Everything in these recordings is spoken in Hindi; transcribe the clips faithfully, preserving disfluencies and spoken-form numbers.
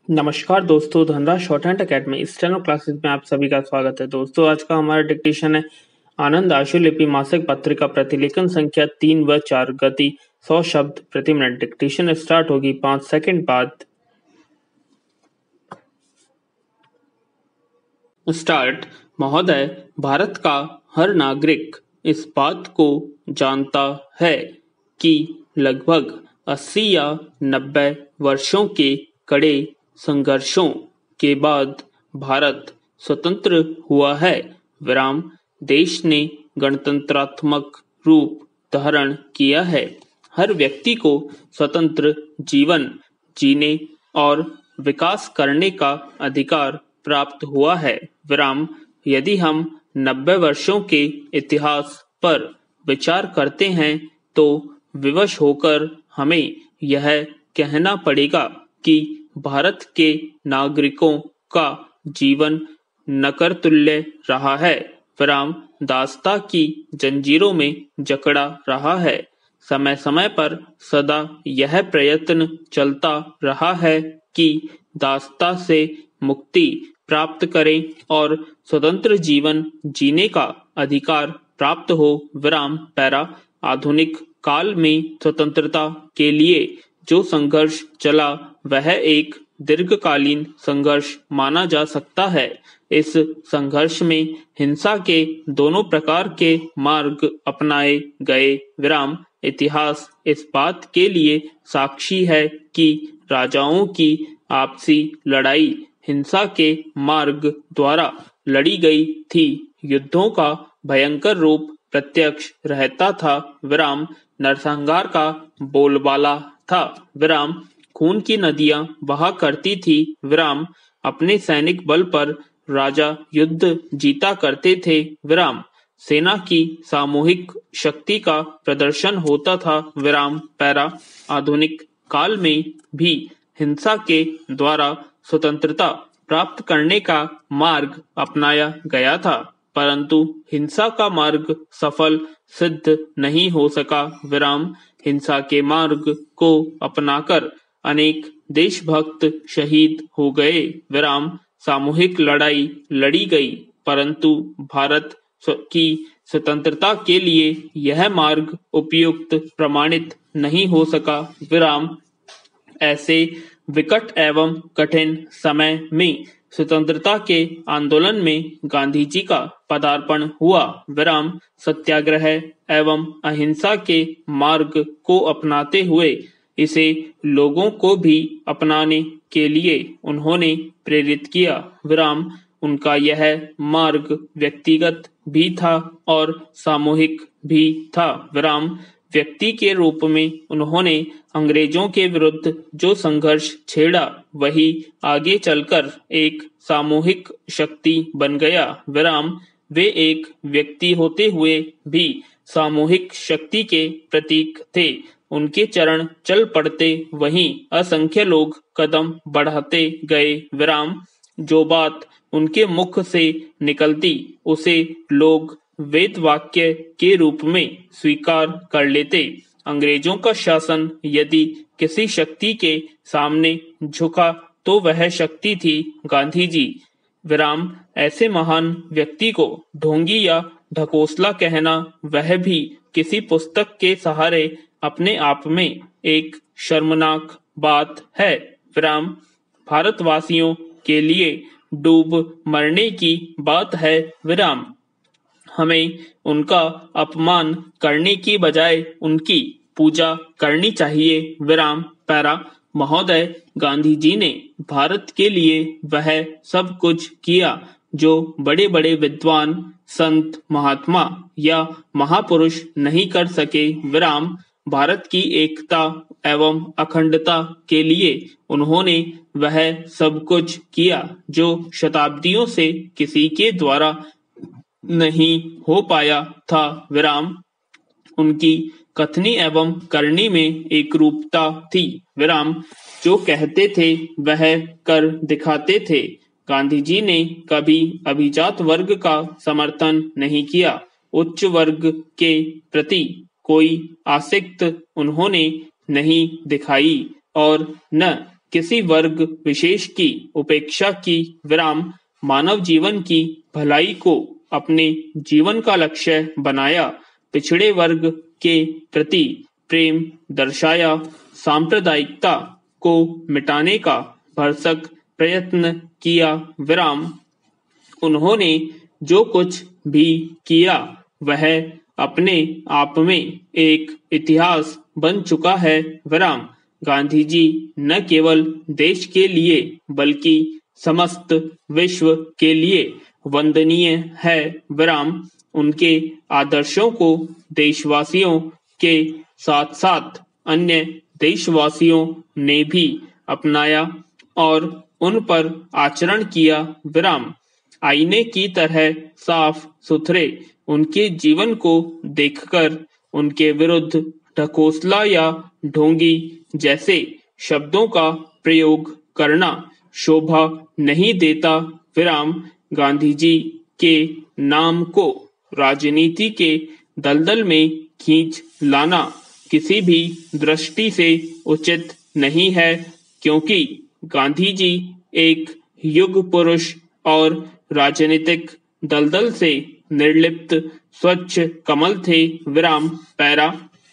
नमस्कार दोस्तों, धनराज शॉर्ट हैंड अकेडमी इस चैनल क्लासेस में आप सभी का स्वागत है। दोस्तों, आज का हमारा डिक्टेशन है आनंद आशुलिपि मासिक पत्रिका प्रतिलेखन संख्या तीन व चार, गति सौ शब्द प्रति मिनट। डिक्टेशन स्टार्ट होगी पाँच सेकंड बाद। स्टार्ट। महोदय, भारत का हर नागरिक इस बात को जानता है कि लगभग अस्सी या नब्बे वर्षों के कड़े संघर्षों के बाद भारत स्वतंत्र हुआ है। विराम देश ने गणतंत्रात्मक रूप धारण किया है। हर व्यक्ति को स्वतंत्र जीवन जीने और विकास करने का अधिकार प्राप्त हुआ है। विराम यदि हम नब्बे वर्षों के इतिहास पर विचार करते हैं तो विवश होकर हमें यह कहना पड़ेगा कि भारत के नागरिकों का जीवन नरकतुल्य रहा है। विराम दासता की जंजीरों में जकड़ा रहा है। समय समय पर सदा यह प्रयत्न चलता रहा है कि दासता से मुक्ति प्राप्त करें और स्वतंत्र जीवन जीने का अधिकार प्राप्त हो। विराम पैरा आधुनिक काल में स्वतंत्रता के लिए जो संघर्ष चला वह एक दीर्घकालीन संघर्ष माना जा सकता है। इस संघर्ष में हिंसा के दोनों प्रकार के मार्ग अपनाए गए। विराम इतिहास इस बात के लिए साक्षी है कि राजाओं की आपसी लड़ाई हिंसा के मार्ग द्वारा लड़ी गई थी। युद्धों का भयंकर रूप प्रत्यक्ष रहता था। विराम नरसंहार का बोलबाला था। विराम खून की नदियां बहा करती थी। विराम अपने सैनिक बल पर राजा युद्ध जीता करते थे। विराम सेना की सामूहिक शक्ति का प्रदर्शन होता था। विराम पैरा आधुनिक काल में भी हिंसा के द्वारा स्वतंत्रता प्राप्त करने का मार्ग अपनाया गया था, परंतु हिंसा का मार्ग सफल सिद्ध नहीं हो सका। विराम हिंसा के मार्ग को अपनाकर अनेक देशभक्त शहीद हो गए। विराम सामूहिक लड़ाई लड़ी गई, परंतु भारत की स्वतंत्रता के लिए यह मार्ग उपयुक्त प्रमाणित नहीं हो सका। विराम ऐसे विकट एवं कठिन समय में स्वतंत्रता के आंदोलन में गांधी जी का पदार्पण हुआ। विराम सत्याग्रह एवं अहिंसा के मार्ग को अपनाते हुए इसे लोगों को भी अपनाने के लिए उन्होंने प्रेरित किया। विराम उनका यह मार्ग व्यक्तिगत भी था और सामूहिक भी था। विराम व्यक्ति के रूप में उन्होंने अंग्रेजों के विरुद्ध जो संघर्ष छेड़ा वही आगे चलकर एक सामूहिक शक्ति बन गया। विराम वे एक व्यक्ति होते हुए भी सामूहिक शक्ति के प्रतीक थे। उनके चरण चल पड़ते वहीं असंख्य लोग कदम बढ़ाते गए। विराम जो बात उनके मुख से निकलती उसे लोग वेद वाक्य के रूप में स्वीकार कर लेते। अंग्रेजों का शासन यदि किसी शक्ति के सामने झुका तो वह शक्ति थी गांधी जी। विराम ऐसे महान व्यक्ति को ढोंगी या ढकोसला कहना, वह भी किसी पुस्तक के सहारे, अपने आप में एक शर्मनाक बात है। विराम भारतवासियों के लिए डूब मरने की बात है। विराम हमें उनका अपमान करने की बजाय उनकी पूजा करनी चाहिए। विराम पैरा महोदय, गांधी जी ने भारत के लिए वह सब कुछ किया जो बड़े बड़े विद्वान, संत, महात्मा या महापुरुष नहीं कर सके। विराम भारत की एकता एवं अखंडता के लिए उन्होंने वह सब कुछ किया जो शताब्दियों से किसी के द्वारा नहीं हो पाया था। विराम उनकी कथनी एवं करनी में एक रूपता थी। विराम जो कहते थे वह कर दिखाते थे। गांधी जी ने कभी अभिजात वर्ग का समर्थन नहीं किया। उच्च वर्ग के प्रति कोई आसक्त उन्होंने नहीं दिखाई और न किसी वर्ग विशेष की उपेक्षा की, विराम मानव जीवन की भलाई को अपने जीवन का लक्ष्य बनाया, पिछड़े वर्ग के प्रति प्रेम दर्शाया, सांप्रदायिकता को मिटाने का भरसक प्रयत्न किया, विराम उन्होंने जो कुछ भी किया वह अपने आप में एक इतिहास बन चुका है, विराम गांधी जी न केवल देश के लिए बल्कि समस्त विश्व के लिए वंदनीय है, विराम उनके आदर्शों को देशवासियों के साथ साथ अन्य देशवासियों ने भी अपनाया और उन पर आचरण किया, विराम आईने की तरह साफ सुथरे उनके जीवन को देखकर उनके विरुद्ध ढकोसला या ढोंगी जैसे शब्दों का प्रयोग करना शोभा नहीं देता, विराम गांधी जी के नाम को राजनीति के दलदल में खींच लाना किसी भी दृष्टि से उचित नहीं है, क्योंकि गांधी जी एक युग पुरुष और राजनीतिक दलदल से निर्लिप्त स्वच्छ कमल थे, विराम पैरा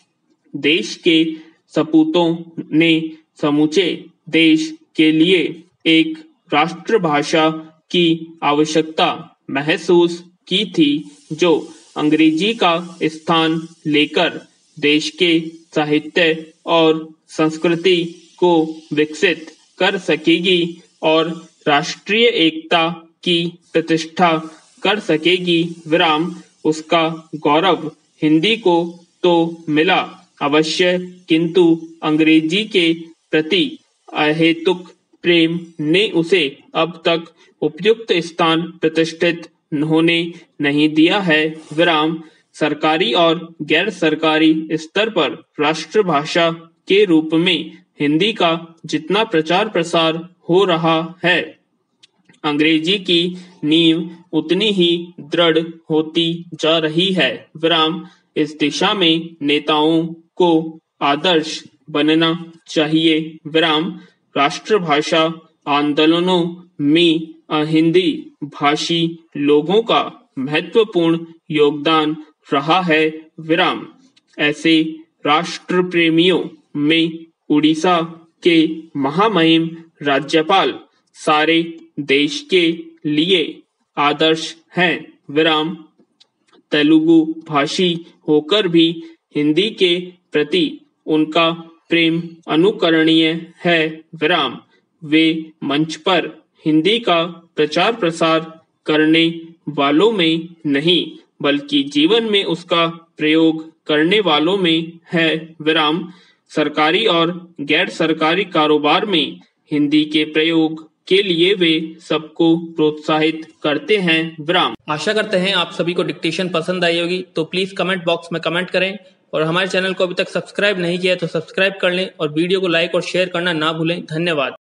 देश के सपूतों ने समूचे देश के लिए एक राष्ट्रभाषा की आवश्यकता महसूस की थी, जो अंग्रेजी का स्थान लेकर देश के साहित्य और संस्कृति को विकसित कर सकेगी और राष्ट्रीय एकता की प्रतिष्ठा कर सकेगी, विराम उसका गौरव हिंदी को तो मिला अवश्य, किंतु अंग्रेजी के प्रति अहेतुक प्रेम ने उसे अब तक उपयुक्त स्थान प्रतिष्ठित होने नहीं दिया है, विराम सरकारी और गैर सरकारी स्तर पर राष्ट्रभाषा के रूप में हिंदी का जितना प्रचार प्रसार हो रहा है, अंग्रेजी की नींव उतनी ही दृढ़ होती जा रही है, विराम इस दिशा में नेताओं को आदर्श बनना चाहिए, विराम राष्ट्रभाषा आंदोलनों में हिंदी भाषी लोगों का महत्वपूर्ण योगदान रहा है, विराम ऐसे राष्ट्र प्रेमियों में उड़ीसा के महामहिम राज्यपाल सारे देश के लिए आदर्श हैं, विराम तेलुगु भाषी होकर भी हिंदी के प्रति उनका प्रेम अनुकरणीय है, विराम वे मंच पर हिंदी का प्रचार प्रसार करने वालों में नहीं बल्कि जीवन में उसका प्रयोग करने वालों में है, विराम सरकारी और गैर सरकारी कारोबार में हिंदी के प्रयोग के लिए वे सबको प्रोत्साहित करते हैं, विराम आशा करते हैं आप सभी को डिक्टेशन पसंद आई होगी, तो प्लीज कमेंट बॉक्स में कमेंट करें और हमारे चैनल को अभी तक सब्सक्राइब नहीं किया तो सब्सक्राइब कर लें और वीडियो को लाइक और शेयर करना ना भूलें। धन्यवाद।